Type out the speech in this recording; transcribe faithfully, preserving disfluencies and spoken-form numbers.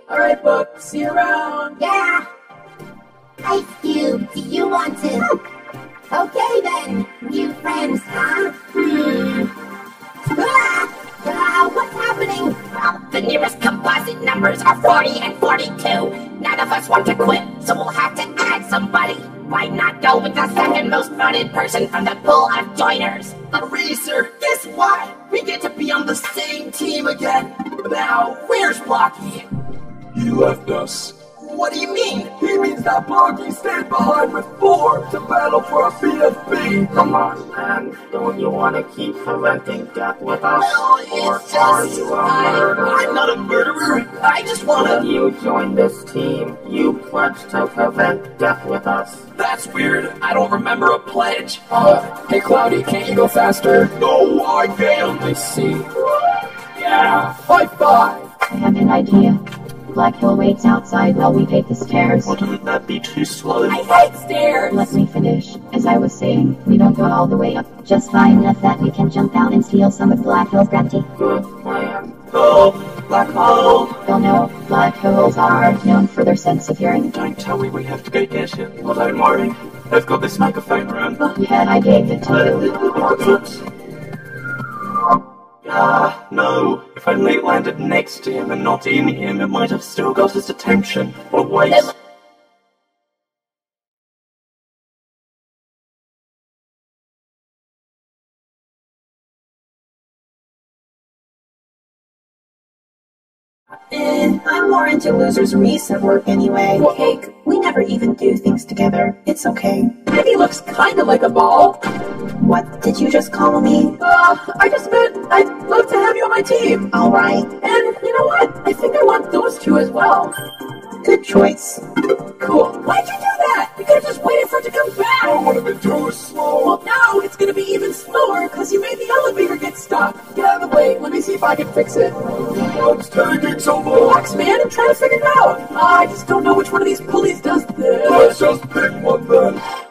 Alright, Book, see you around. Yeah. Ice Cube, do you want to? Okay then, new friends, huh? Hmm. Ah! Ah, what's happening? Well, the nearest composite numbers are forty and forty-two. None of us want to quit, so we'll have to add somebody. Why not go with the second most voted person from the pool of joiners? Eraser, guess what? We get to be on the same team again. Now, where's Blocky? He left us. What do you mean? He means that Blocky stayed behind with four to battle for a B F B. Come on, man. Don't you want to keep preventing death with us? Well, or it's are just, you a I, murderer? I'm not a murderer. I just wanna... When you joined this team, you pledged to prevent death with us. That's weird. I don't remember a pledge. Uh, hey Cloudy, can't you go faster? No, I can't. I see. Yeah, high five. I have an idea. Black Hill waits outside while we take the stairs. Wouldn't that be too slow? I hate stairs. Let me finish. As I was saying, we don't go all the way up. Just high enough that we can jump out and steal some of Black Hill's gravity. Good plan. Oh, black hole. You'll know, black holes are known for their sense of hearing. Don't tell me we have to go get him. Well, don't worry. I've got this microphone around. Yeah, I gave it to you. Ah, no. If only it landed next to him and not in him, it might have still got his attention. Or wait. Eh, I'm more into losers' recent work anyway. Well, Cake, we never even do things together. It's okay. Maybe looks kinda like a ball. What did you just call me? Uh, I just meant I'd love to have you on my team. Alright, And you know what? I think I want those two as well. good choice. Cool. Why'd you do that? You could've just waited for it to come back. I would have been too slow. Well, now it's gonna be even slower because you made the elevator get stuck. Get out of the way. Let me see if I can fix it. It's taking so long. Relax, man. I'm trying to figure it out. I just don't know which one of these pulleys does this. Let's just pick one then.